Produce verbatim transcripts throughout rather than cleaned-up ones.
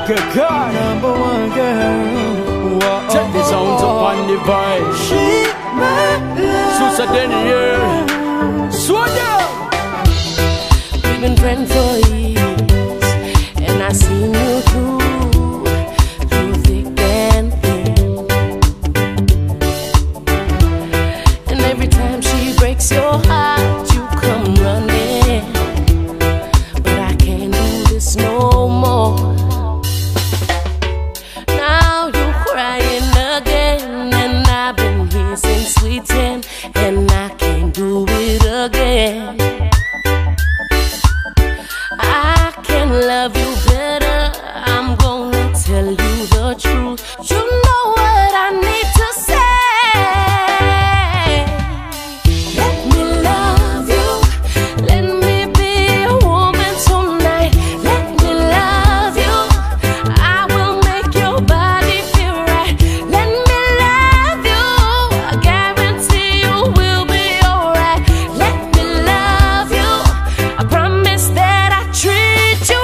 Good God, number one girl. Whoa, check the sounds up on the vibe. She my love. Susa Denier, Swagger. We've been friends for years, and I seen you through, through thick and thin. And every time she breaks your heart, you come running. But I can't do this no more. Now you're crying again, and I've been here since sweet ten, and I can't do it again. I can love you better. I'm gonna tell you the truth. You know what I need to say. Let me love you. Let me be a woman tonight. Let me love you. I will make your body feel right. Let me love you. I guarantee you will be alright. Let me love you. I promise that I treat you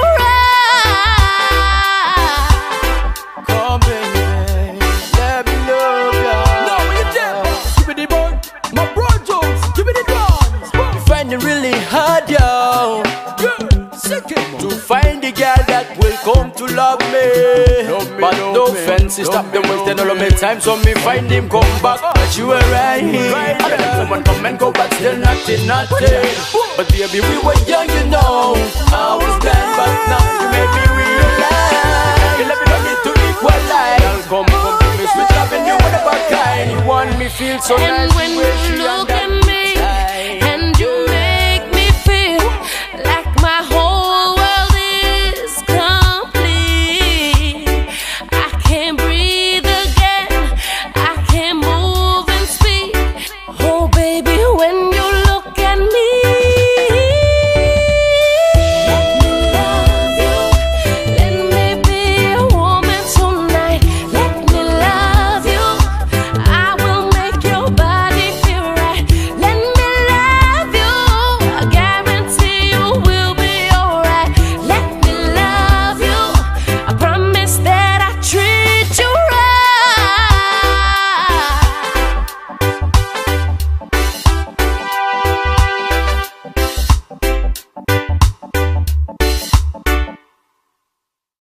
right. Come baby, let me love ya. Now when you dead, give me the bun. My bro Jones, give me the dance. You find it really hard, yo, Yeah, second to find the girl that will come to love me. Love me, But love no me, offense, love stop me, them love wasting all of me. my time. So me find him come back, but you were right here. Right I there. let someone come and go, but still nothing, nothing. But baby, we were young, you know. I was blind, but now you make me realize. You let me love me to equalize. Girl, come, come to me, sweet loving you, whatever kind. You want me feel so And nice. when the way you she look and at that